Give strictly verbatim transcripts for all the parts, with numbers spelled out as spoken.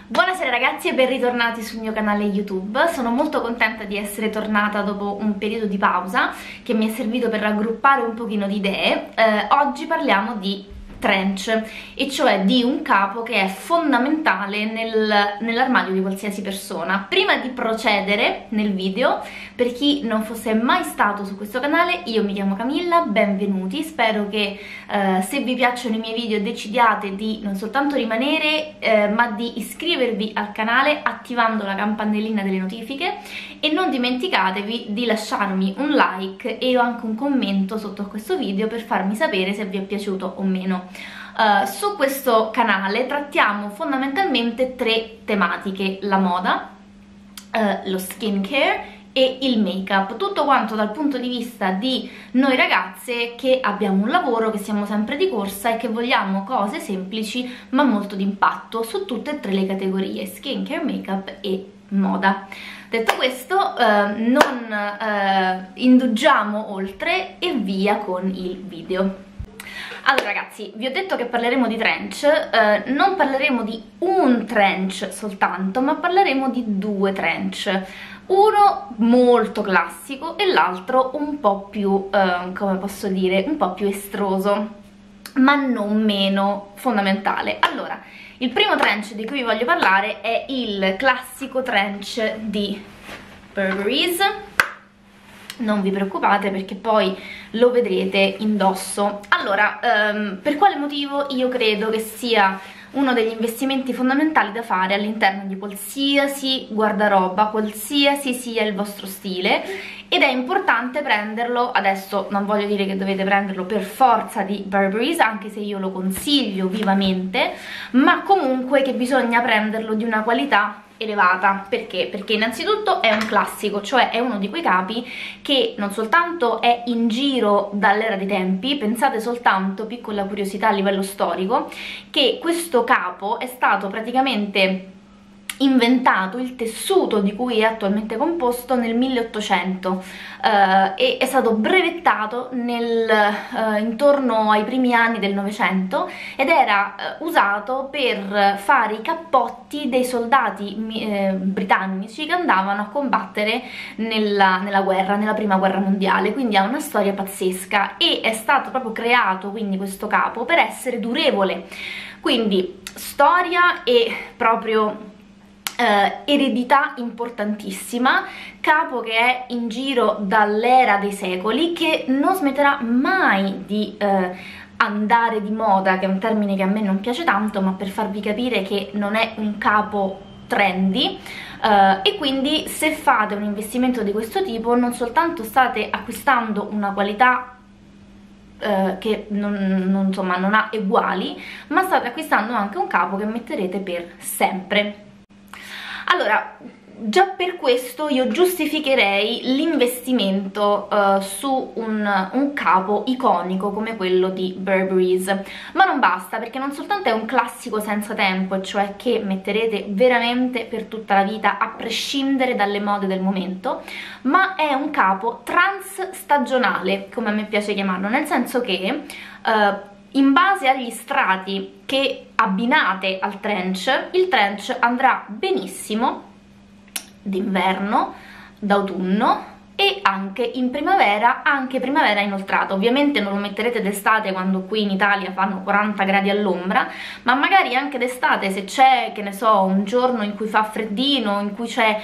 Buonasera ragazzi e ben ritornati sul mio canale YouTube. Sono molto contenta di essere tornata dopo un periodo di pausa che mi è servito per raggruppare un pochino di idee. Eh, oggi parliamo di trench, e cioè di un capo che è fondamentale nel, nell'armadio di qualsiasi persona. Prima di procedere nel video, per chi non fosse mai stato su questo canale, io mi chiamo Camilla, benvenuti. Spero che eh, se vi piacciono i miei video decidiate di non soltanto rimanere eh, ma di iscrivervi al canale attivando la campanellina delle notifiche, e non dimenticatevi di lasciarmi un like e anche un commento sotto a questo video per farmi sapere se vi è piaciuto o meno. Uh, su questo canale trattiamo fondamentalmente tre tematiche: la moda, uh, lo skincare e il make-up, tutto quanto dal punto di vista di noi ragazze che abbiamo un lavoro, che siamo sempre di corsa e che vogliamo cose semplici ma molto d'impatto su tutte e tre le categorie: skincare, make-up e moda. Detto questo, eh, non eh, indugiamo oltre e via con il video. Allora ragazzi, vi ho detto che parleremo di trench, eh, non parleremo di un trench soltanto, ma parleremo di due trench. Uno molto classico e l'altro un po' più, eh, come posso dire, un po' più estroso, ma non meno fondamentale. Allora, il primo trench di cui vi voglio parlare è il classico trench di Burberry's. Non vi preoccupate perché poi lo vedrete indosso. Allora, um, per quale motivo io credo che sia uno degli investimenti fondamentali da fare all'interno di qualsiasi guardaroba, qualsiasi sia il vostro stile, ed è importante prenderlo. Adesso non voglio dire che dovete prenderlo per forza di Burberry's, anche se io lo consiglio vivamente, ma comunque che bisogna prenderlo di una qualità elevata. Perché? Perché innanzitutto è un classico, cioè è uno di quei capi che non soltanto è in giro dall'era dei tempi. Pensate soltanto, piccola curiosità a livello storico, che questo capo è stato praticamente inventato, il tessuto di cui è attualmente composto, nel milleottocento, eh, e è stato brevettato nel, eh, intorno ai primi anni del Novecento, ed era eh, usato per fare i cappotti dei soldati eh, britannici che andavano a combattere nella, nella guerra, nella prima guerra mondiale. Quindi ha una storia pazzesca e è stato proprio creato, quindi, questo capo per essere durevole. Quindi storia e proprio Uh, eredità importantissima, capo che è in giro dall'era dei secoli, che non smetterà mai di uh, andare di moda, che è un termine che a me non piace tanto, ma per farvi capire che non è un capo trendy. Uh, e quindi se fate un investimento di questo tipo, non soltanto state acquistando una qualità uh, che non, non, insomma, non ha eguali, ma state acquistando anche un capo che metterete per sempre. Allora, già per questo io giustificherei l'investimento uh, su un, un capo iconico come quello di Burberry's. Ma non basta, perché non soltanto è un classico senza tempo, cioè che metterete veramente per tutta la vita a prescindere dalle mode del momento, ma è un capo transstagionale, come a me piace chiamarlo, nel senso che uh, in base agli strati che abbinate al trench, il trench andrà benissimo d'inverno, d'autunno e anche in primavera, anche primavera inoltrata. Ovviamente non lo metterete d'estate, quando qui in Italia fanno quaranta gradi all'ombra, ma magari anche d'estate, se c'è, che ne so, un giorno in cui fa freddino, in cui c'è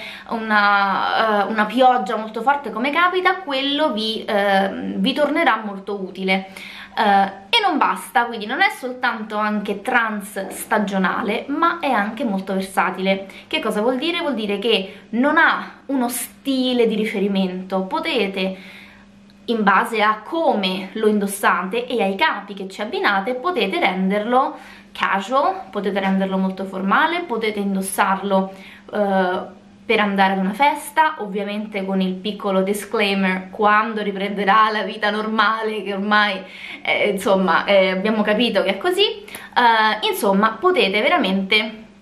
una, uh, una pioggia molto forte, come capita, quello vi, uh, vi tornerà molto utile. Uh, e non basta, quindi non è soltanto anche trans stagionale, ma è anche molto versatile. Che cosa vuol dire? Vuol dire che non ha uno stile di riferimento. Potete, in base a come lo indossate e ai capi che ci abbinate, potete renderlo casual, potete renderlo molto formale, potete indossarlo uh, per andare ad una festa, ovviamente con il piccolo disclaimer: quando riprenderà la vita normale, che ormai eh, insomma eh, abbiamo capito che è così. Uh, insomma, potete veramente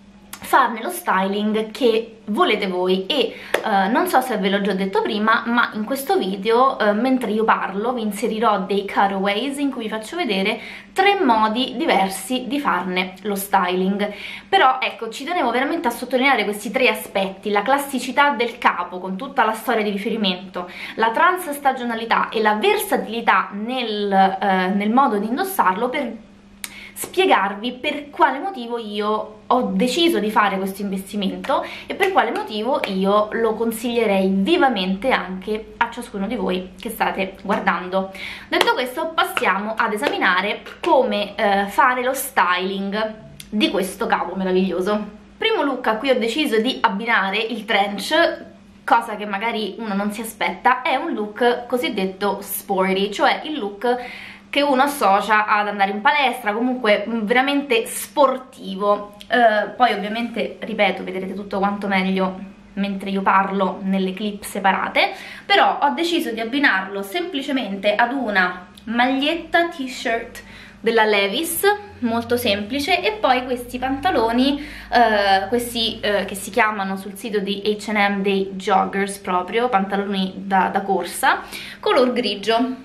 farne lo styling che volete voi. E uh, non so se ve l'ho già detto prima, ma in questo video uh, mentre io parlo vi inserirò dei cutaways in cui vi faccio vedere tre modi diversi di farne lo styling. Però ecco, ci tenevo veramente a sottolineare questi tre aspetti: la classicità del capo con tutta la storia di riferimento, la transstagionalità e la versatilità nel, uh, nel modo di indossarlo, per spiegarvi per quale motivo io ho deciso di fare questo investimento e per quale motivo io lo consiglierei vivamente anche a ciascuno di voi che state guardando. Detto questo, passiamo ad esaminare come eh, fare lo styling di questo capo meraviglioso. Primo look a cui ho deciso di abbinare il trench, cosa che magari uno non si aspetta, è un look cosiddetto sporty, cioè il look che uno associa ad andare in palestra, comunque veramente sportivo. Eh, poi ovviamente, ripeto, vedrete tutto quanto meglio mentre io parlo nelle clip separate, però ho deciso di abbinarlo semplicemente ad una maglietta t-shirt della Levi's, molto semplice, e poi questi pantaloni, eh, questi eh, che si chiamano sul sito di H and M dei joggers, proprio pantaloni da, da corsa, color grigio.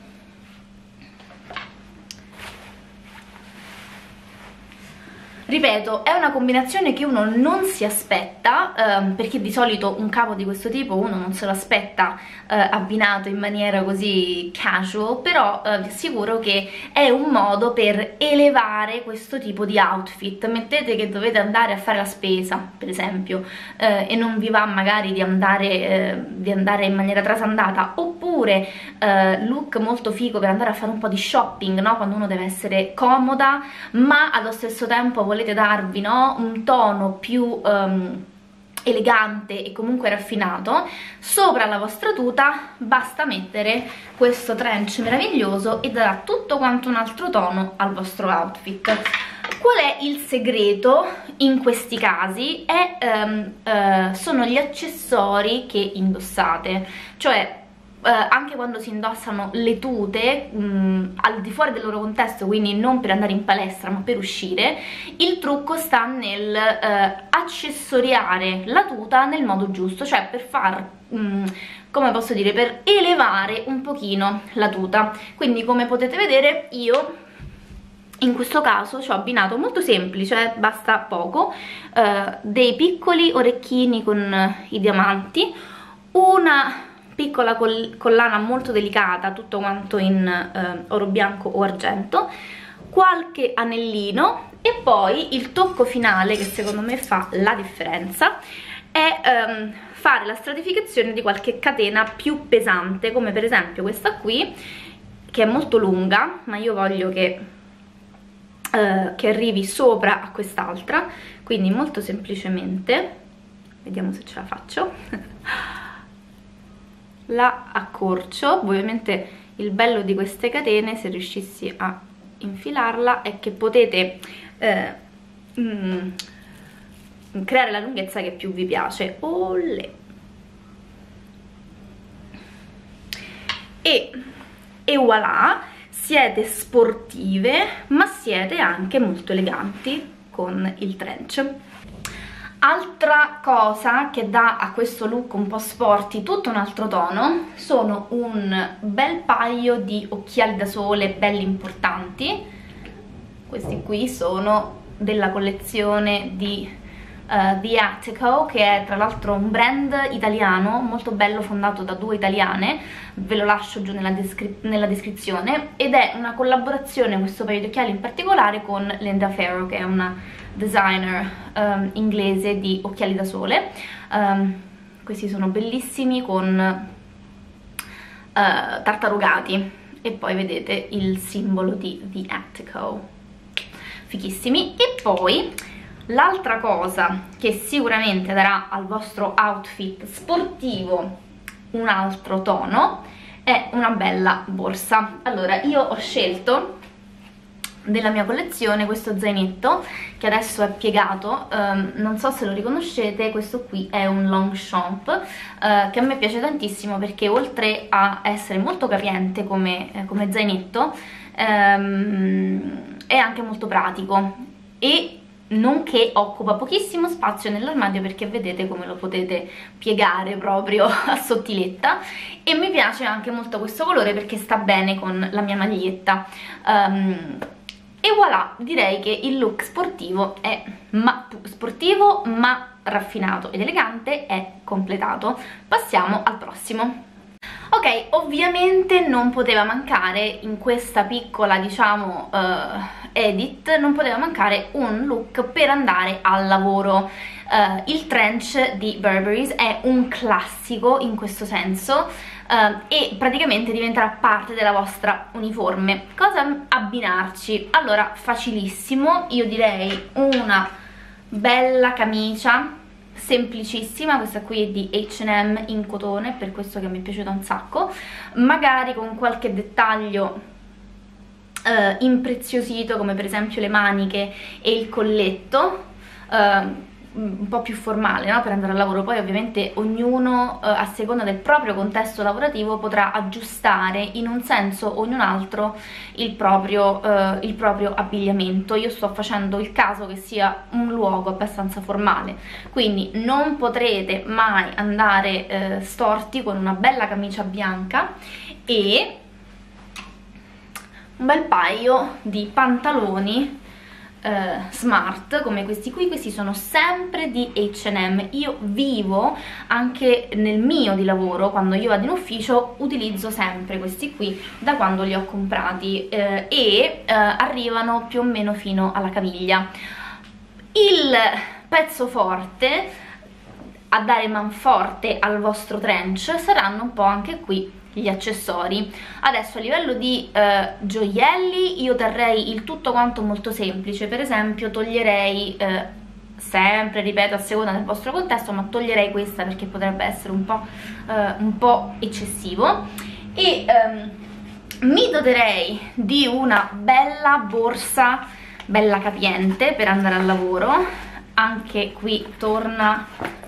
Ripeto, è una combinazione che uno non si aspetta, ehm, perché di solito un capo di questo tipo uno non se lo aspetta eh, abbinato in maniera così casual, però eh, vi assicuro che è un modo per elevare questo tipo di outfit. Mettete che dovete andare a fare la spesa, per esempio, eh, e non vi va magari di andare, eh, di andare in maniera trasandata, oppure eh, look molto figo per andare a fare un po' di shopping, no? Quando uno deve essere comoda, ma allo stesso tempo volete darvi, no, un tono più um, elegante e comunque raffinato. Sopra la vostra tuta basta mettere questo trench meraviglioso e darà tutto quanto un altro tono al vostro outfit. Qual è il segreto in questi casi? È, um, uh, sono gli accessori che indossate, cioè Uh, anche quando si indossano le tute mh, al di fuori del loro contesto, quindi non per andare in palestra ma per uscire, il trucco sta nel uh, accessoriare la tuta nel modo giusto, cioè per far, mh, come posso dire, per elevare un pochino la tuta. Quindi, come potete vedere, io in questo caso ci ho abbinato molto semplice, basta poco, uh, dei piccoli orecchini con i diamanti, una piccola collana molto delicata, tutto quanto in eh, oro bianco o argento, qualche anellino, e poi il tocco finale che secondo me fa la differenza è ehm, fare la stratificazione di qualche catena più pesante, come per esempio questa qui, che è molto lunga, ma io voglio che, eh, che arrivi sopra a quest'altra, quindi molto semplicemente, vediamo se ce la faccio, la accorcio. Ovviamente il bello di queste catene, se riuscissi a infilarla, è che potete eh, mm, creare la lunghezza che più vi piace. Olè. E, e voilà, siete sportive ma siete anche molto eleganti con il trench. Altra cosa che dà a questo look un po' sporty tutto un altro tono sono un bel paio di occhiali da sole belli importanti. Questi qui sono della collezione di uh, The Attico, che è tra l'altro un brand italiano molto bello, fondato da due italiane, ve lo lascio giù nella, descri nella descrizione, ed è una collaborazione, questo paio di occhiali in particolare, con Linda Farrow, che è una designer um, inglese di occhiali da sole. Um, questi sono bellissimi, con uh, tartarugati, e poi vedete il simbolo di The Attico, fighissimi. E poi l'altra cosa che sicuramente darà al vostro outfit sportivo un altro tono è una bella borsa. Allora, io ho scelto della mia collezione questo zainetto che adesso è piegato, um, non so se lo riconoscete, questo qui è un Longchamp, uh, che a me piace tantissimo perché oltre a essere molto capiente come, eh, come zainetto, um, è anche molto pratico, e nonché occupa pochissimo spazio nell'armadio perché vedete come lo potete piegare proprio a sottiletta, e mi piace anche molto questo colore perché sta bene con la mia maglietta. Um, e voilà, direi che il look sportivo è ma, sportivo ma raffinato ed elegante è completato. Passiamo al prossimo. Ok, ovviamente non poteva mancare in questa piccola, diciamo, uh, edit, non poteva mancare un look per andare al lavoro. Uh, il trench di Burberry è un classico in questo senso, uh, e praticamente diventerà parte della vostra uniforme. Cosa abbinarci? Allora, facilissimo, io direi una bella camicia semplicissima, questa qui è di H and M in cotone, per questo che mi è piaciuta un sacco, magari con qualche dettaglio eh, impreziosito, come per esempio le maniche e il colletto, eh, un po' più formale, no? Per andare al lavoro. Poi ovviamente ognuno eh, a seconda del proprio contesto lavorativo potrà aggiustare in un senso o in un altro il proprio, eh, il proprio abbigliamento. Io sto facendo il caso che sia un luogo abbastanza formale, quindi non potrete mai andare eh, storti con una bella camicia bianca e un bel paio di pantaloni Uh, smart come questi qui. Questi sono sempre di H and M. Io vivo anche nel mio di lavoro, quando io vado in ufficio utilizzo sempre questi qui da quando li ho comprati, uh, e uh, arrivano più o meno fino alla caviglia. Il pezzo forte a dare manforte al vostro trench saranno un po' anche qui gli accessori. Adesso a livello di eh, gioielli io terrei il tutto quanto molto semplice. Per esempio toglierei, eh, sempre ripeto a seconda del vostro contesto, ma toglierei questa perché potrebbe essere un po', eh, un po' eccessivo, e ehm, mi doterei di una bella borsa bella capiente per andare al lavoro. Anche qui torna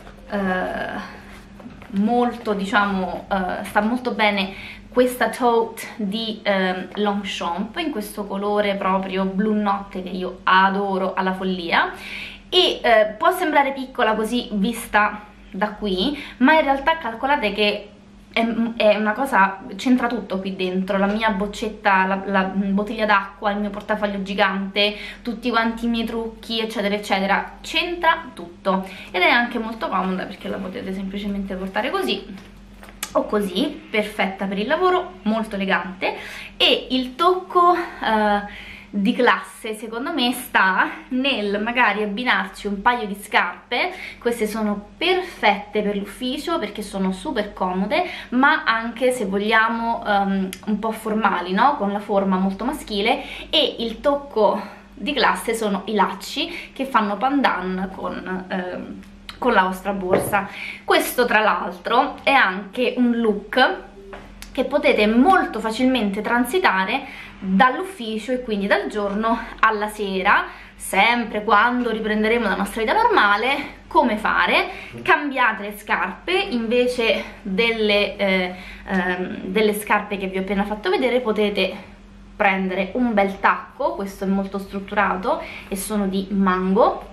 eh, molto, diciamo, uh, sta molto bene questa tote di um, Longchamp in questo colore proprio blu notte che io adoro alla follia, e uh, può sembrare piccola così vista da qui, ma in realtà calcolate che è, è una cosa, c'entra tutto qui dentro, la mia boccetta, la, la bottiglia d'acqua, il mio portafoglio gigante, tutti quanti i miei trucchi eccetera eccetera, c'entra tutto, ed è anche molto comoda perché la potete semplicemente portare così o così, perfetta per il lavoro, molto elegante. E il tocco uh, di classe secondo me sta nel magari abbinarci un paio di scarpe. Queste sono perfette per l'ufficio perché sono super comode, ma anche se vogliamo um, un po' formali, no? Con la forma molto maschile. E il tocco di classe sono i lacci che fanno pandan con, um, con la vostra borsa. Questo tra l'altro è anche un look che potete molto facilmente transitare dall'ufficio e quindi dal giorno alla sera, sempre quando riprenderemo la nostra vita normale. Come fare? Cambiate le scarpe, invece delle, eh, ehm, delle scarpe che vi ho appena fatto vedere potete prendere un bel tacco, questo è molto strutturato e sono di Mango,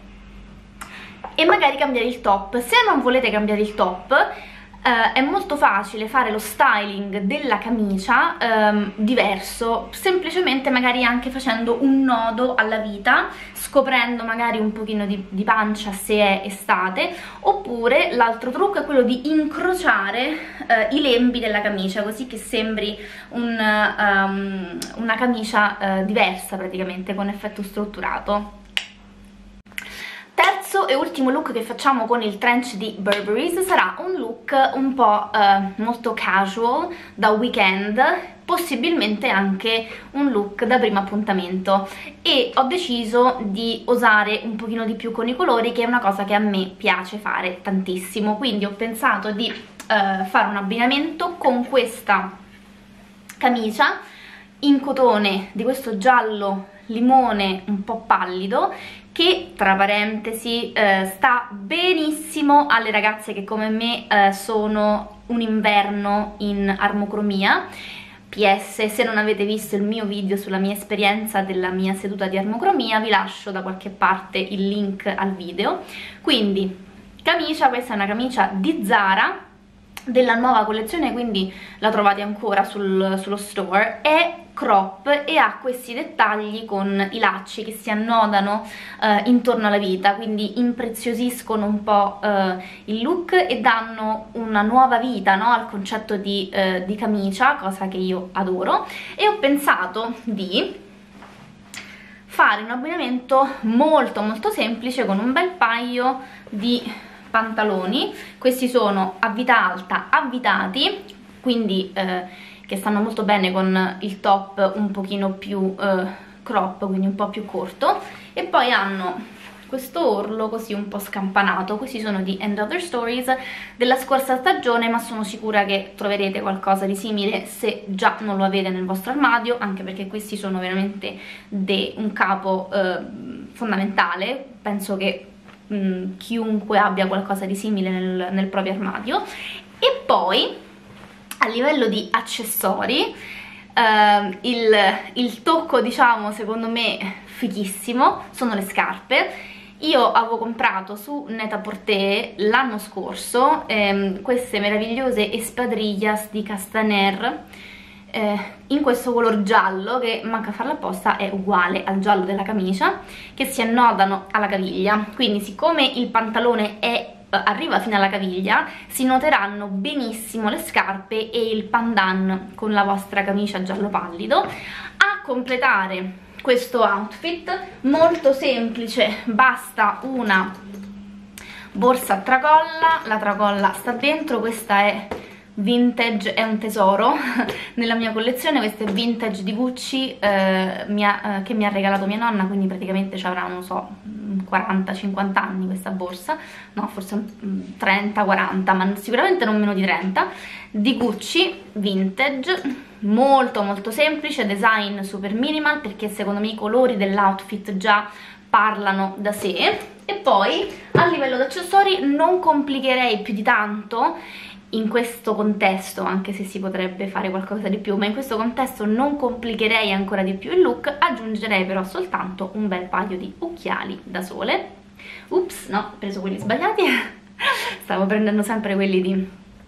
e magari cambiare il top. Se non volete cambiare il top, Uh, è molto facile fare lo styling della camicia um, diverso, semplicemente magari anche facendo un nodo alla vita, scoprendo magari un pochino di, di pancia se è estate, oppure l'altro trucco è quello di incrociare uh, i lembi della camicia, così che sembri un, um, una camicia uh, diversa praticamente, con effetto strutturato. Terzo e ultimo look che facciamo con il trench di Burberry sarà un look un po' eh, molto casual, da weekend, possibilmente anche un look da primo appuntamento, e ho deciso di osare un pochino di più con i colori, che è una cosa che a me piace fare tantissimo. Quindi ho pensato di eh, fare un abbinamento con questa camicia in cotone di questo giallo limone un po' pallido, che tra parentesi eh, sta benissimo alle ragazze che come me eh, sono un inverno in armocromia, P S, se non avete visto il mio video sulla mia esperienza della mia seduta di armocromia, vi lascio da qualche parte il link al video. Quindi camicia, questa è una camicia di Zara della nuova collezione, quindi la trovate ancora sul, sullo store. È crop e ha questi dettagli con i lacci che si annodano eh, intorno alla vita, quindi impreziosiscono un po' eh, il look e danno una nuova vita, no, al concetto di, eh, di camicia, cosa che io adoro. E ho pensato di fare un abbinamento molto molto semplice con un bel paio di pantaloni. Questi sono a vita alta avvitati, quindi eh, che stanno molto bene con il top un pochino più eh, crop, quindi un po' più corto, e poi hanno questo orlo così un po' scampanato. Questi sono di And Other Stories della scorsa stagione, ma sono sicura che troverete qualcosa di simile se già non lo avete nel vostro armadio, anche perché questi sono veramente un capo eh, fondamentale. Penso che mh, chiunque abbia qualcosa di simile nel, nel proprio armadio. E poi a livello di accessori, eh, il, il tocco, diciamo, secondo me fighissimo sono le scarpe. Io avevo comprato su Net-a-Porter l'anno scorso ehm, queste meravigliose espadrillas di Castaner eh, in questo color giallo, che manca a farla apposta, è uguale al giallo della camicia, che si annodano alla caviglia. Quindi siccome il pantalone è arriva fino alla caviglia, si noteranno benissimo le scarpe e il pandan con la vostra camicia giallo pallido. A completare questo outfit molto semplice basta una borsa a tracolla. La tracolla sta dentro, questa è vintage, è un tesoro nella mia collezione. Questa è vintage di Gucci, eh, mia, eh, che mi ha regalato mia nonna, quindi praticamente ci avrà, non so, quaranta cinquanta anni questa borsa, no, forse trenta quaranta, ma sicuramente non meno di trenta, di Gucci, vintage, molto molto semplice, design super minimal, perché secondo me i colori dell'outfit già parlano da sé. E poi a livello di accessori non complicherei più di tanto in questo contesto, anche se si potrebbe fare qualcosa di più, ma in questo contesto non complicherei ancora di più il look. Aggiungerei però soltanto un bel paio di occhiali da sole. Ups, no, ho preso quelli sbagliati stavo prendendo sempre quelli di,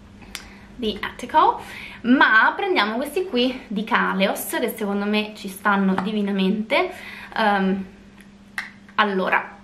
di Attico, ma prendiamo questi qui di Kaleos, che secondo me ci stanno divinamente. Um, allora,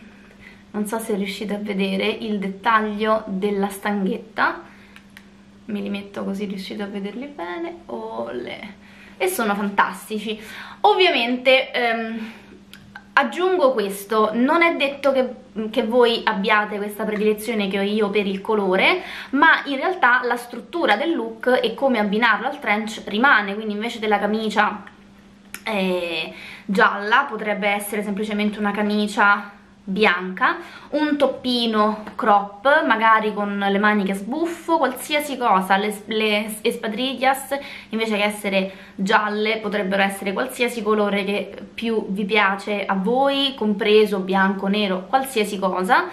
non so se riuscite a vedere il dettaglio della stanghetta, me li metto così riuscite a vederli bene. Olè. E sono fantastici. Ovviamente ehm, aggiungo questo, non è detto che, che voi abbiate questa predilezione che ho io per il colore, ma in realtà la struttura del look e come abbinarlo al trench rimane. Quindi invece della camicia eh, gialla potrebbe essere semplicemente una camicia bianca, un toppino crop magari con le maniche a sbuffo, qualsiasi cosa. Le, le espadrillas invece che essere gialle potrebbero essere qualsiasi colore che più vi piace a voi, compreso bianco, nero, qualsiasi cosa.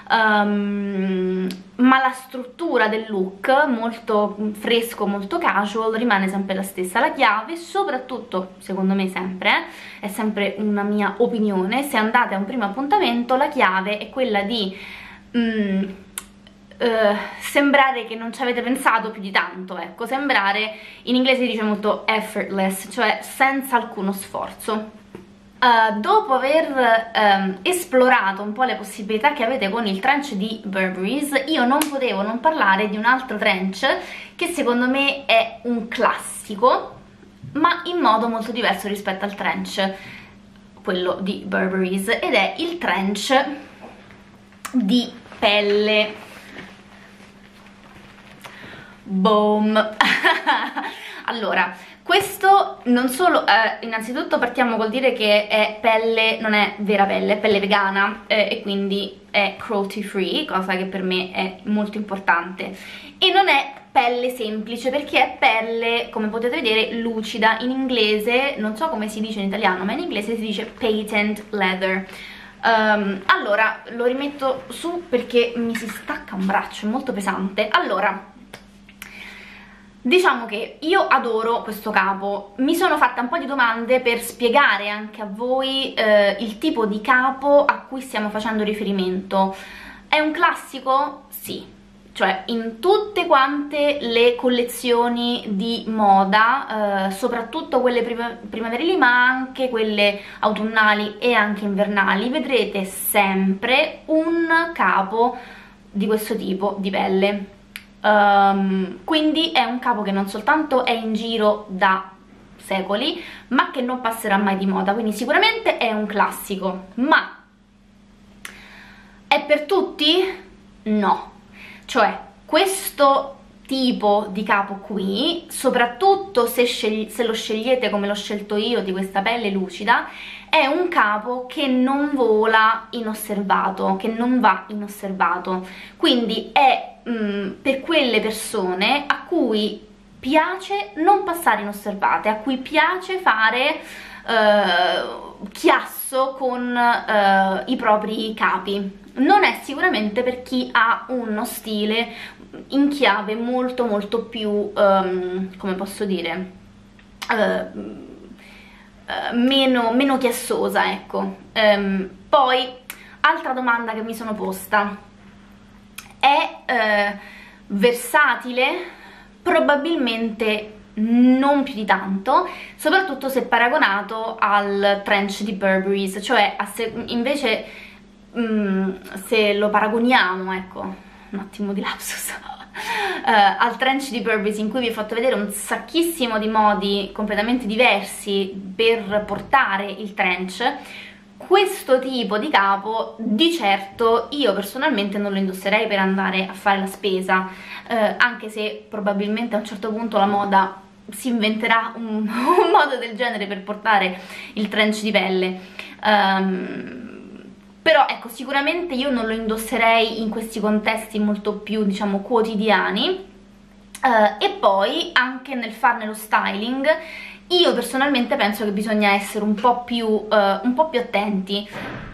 Um, ma la struttura del look, molto fresco, molto casual, rimane sempre la stessa. La chiave, soprattutto secondo me sempre, eh, è sempre una mia opinione, se andate a un primo appuntamento la chiave è quella di mm, Uh, sembrare che non ci avete pensato più di tanto, ecco, sembrare, in inglese si dice molto effortless, cioè senza alcuno sforzo. Uh, dopo aver um, esplorato un po' le possibilità che avete con il trench di Burberry's, io non potevo non parlare di un altro trench che secondo me è un classico, ma in modo molto diverso rispetto al trench, quello di Burberry's, ed è il trench di pelle. Boom! Allora, questo non solo, eh, innanzitutto partiamo col dire che è pelle, non è vera pelle, è pelle vegana, eh, e quindi è cruelty free, cosa che per me è molto importante. E non è pelle semplice, perché è pelle, come potete vedere, lucida. In inglese, non so come si dice in italiano, ma in inglese si dice patent leather. Um, allora, lo rimetto su perché mi si stacca un braccio, è molto pesante. Allora, Diciamo che io adoro questo capo, mi sono fatta un po' di domande per spiegare anche a voi eh, il tipo di capo a cui stiamo facendo riferimento. È un classico? Sì, cioè in tutte quante le collezioni di moda, eh, soprattutto quelle prima primaverili ma anche quelle autunnali e anche invernali, vedrete sempre un capo di questo tipo di pelle. Um, quindi è un capo che non soltanto è in giro da secoli, ma che non passerà mai di moda, quindi sicuramente è un classico. Ma è per tutti? No. Cioè, questo tipo di capo qui, soprattutto se, se lo scegliete come l'ho scelto io, di questa pelle lucida, è un capo che non vola inosservato, che non va inosservato, quindi è mm, per quelle persone a cui piace non passare inosservate, a cui piace fare eh, chiasso con eh, i propri capi. Non è sicuramente per chi ha uno stile in chiave molto molto più, um, come posso dire, uh, uh, meno, meno chiassosa, ecco. Um, poi, altra domanda che mi sono posta: è uh, versatile? Probabilmente non più di tanto, soprattutto se paragonato al trench di Burberry, cioè a se, invece mm, se lo paragoniamo, ecco, un attimo di lapsus, uh, al trench di Burberry, in cui vi ho fatto vedere un sacchissimo di modi completamente diversi per portare il trench, questo tipo di capo di certo io personalmente non lo indosserei per andare a fare la spesa, uh, anche se probabilmente a un certo punto la moda si inventerà un, un modo del genere per portare il trench di pelle. Um, Però ecco, sicuramente io non lo indosserei in questi contesti molto più, diciamo, quotidiani. Uh, e poi anche nel farne lo styling io personalmente penso che bisogna essere un po' più, uh, un po' più attenti,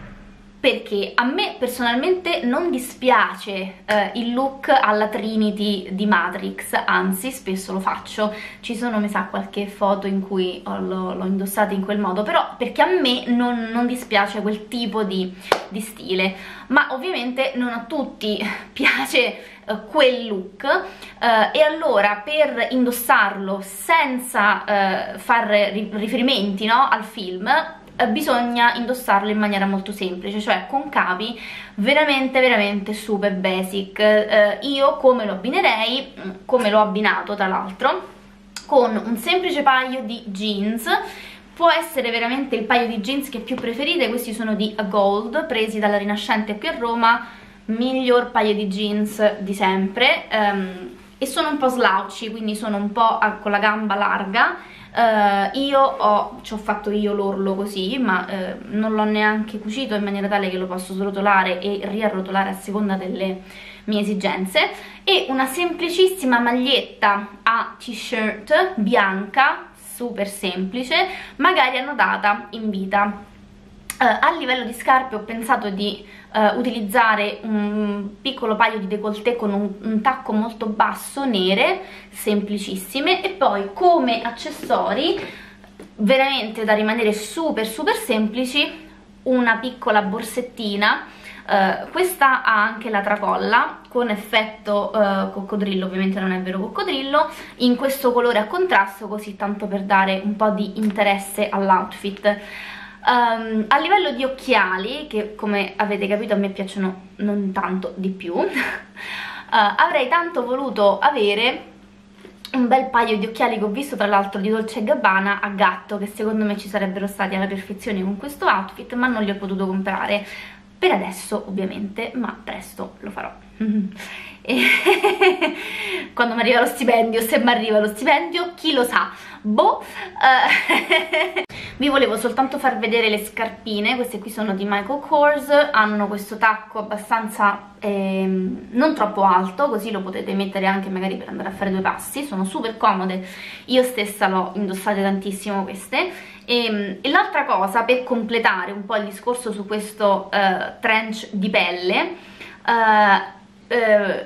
perché a me personalmente non dispiace uh, il look alla Trinity di Matrix, anzi spesso lo faccio, ci sono mi sa qualche foto in cui l'ho indossato in quel modo, però perché a me non, non dispiace quel tipo di, di stile, ma ovviamente non a tutti piace uh, quel look, uh, e allora per indossarlo senza uh, fare riferimenti, no, al film, bisogna indossarlo in maniera molto semplice, cioè con capi veramente veramente super basic. Eh, io come lo abbinerei, come l'ho abbinato tra l'altro, con un semplice paio di jeans. Può essere veramente il paio di jeans che più preferite, questi sono di Gold, presi dalla Rinascente qui a Roma, miglior paio di jeans di sempre, um, e sono un po' slouchy, quindi sono un po' a, con la gamba larga. Uh, io ho, ci ho fatto io l'orlo così, ma uh, non l'ho neanche cucito in maniera tale che lo posso srotolare e riarrotolare a seconda delle mie esigenze, e una semplicissima maglietta a t-shirt bianca, super semplice, magari annodata in vita. Uh, a livello di scarpe ho pensato di uh, utilizzare un piccolo paio di décolleté con un, un tacco molto basso, nere, semplicissime, e poi come accessori, veramente da rimanere super super semplici, una piccola borsettina. Uh, questa ha anche la tracolla con effetto uh, coccodrillo, ovviamente non è vero coccodrillo, in questo colore a contrasto, così tanto per dare un po' di interesse all'outfit. Um, a livello di occhiali, che come avete capito a me piacciono non tanto di più, uh, avrei tanto voluto avere un bel paio di occhiali che ho visto tra l'altro di Dolce and Gabbana a gatto, che secondo me ci sarebbero stati alla perfezione con questo outfit, ma non li ho potuto comprare per adesso ovviamente, ma presto lo farò. E quando mi arriva lo stipendio, se mi arriva lo stipendio, chi lo sa, boh. uh, vi volevo soltanto far vedere le scarpine. Queste qui sono di Michael Kors, hanno questo tacco abbastanza ehm, non troppo alto, così lo potete mettere anche magari per andare a fare due passi, sono super comode, io stessa l'ho indossate tantissimo queste. E, e l'altra cosa, per completare un po' il discorso su questo uh, trench di pelle, uh, uh,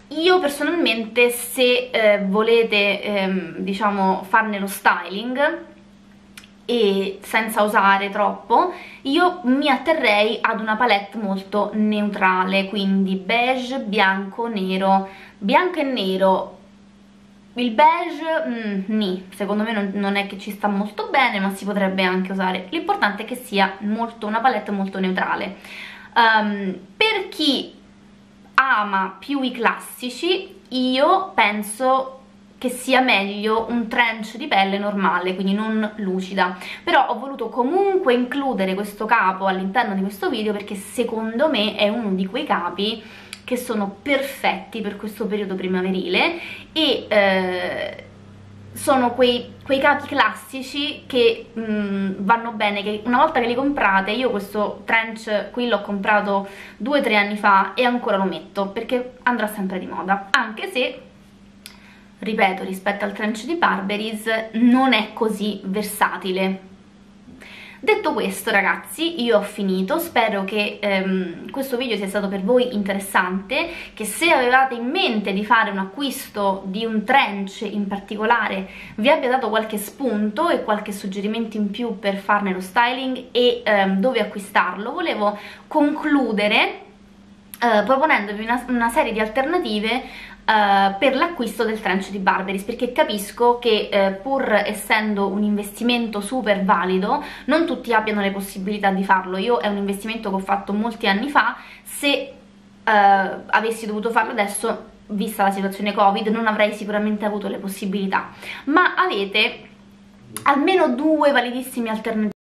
io personalmente, se eh, volete ehm, diciamo farne lo styling e senza usare troppo, io mi atterrei ad una palette molto neutrale, quindi beige, bianco, nero. Bianco e nero, il beige, mm, nì, secondo me non, non è che ci sta molto bene, ma si potrebbe anche usare. L'importante è che sia molto, una palette molto neutrale. Um, per chi ama più i classici, io penso che sia meglio un trench di pelle normale, quindi non lucida, però ho voluto comunque includere questo capo all'interno di questo video perché secondo me è uno di quei capi che sono perfetti per questo periodo primaverile e eh, sono quei, quei capi classici che mh, vanno bene, che una volta che li comprate, io questo trench qui l'ho comprato due o tre anni fa e ancora lo metto perché andrà sempre di moda, anche se, ripeto, rispetto al trench di Barberries non è così versatile. Detto questo, ragazzi, io ho finito, spero che ehm, questo video sia stato per voi interessante, che se avevate in mente di fare un acquisto di un trench in particolare vi abbia dato qualche spunto e qualche suggerimento in più per farne lo styling e ehm, dove acquistarlo. Volevo concludere Uh, proponendovi una, una serie di alternative uh, per l'acquisto del trench di Barberries, perché capisco che uh, pur essendo un investimento super valido non tutti abbiano le possibilità di farlo. Io è un investimento che ho fatto molti anni fa, se uh, avessi dovuto farlo adesso, vista la situazione Covid, non avrei sicuramente avuto le possibilità, ma avete almeno due validissime alternative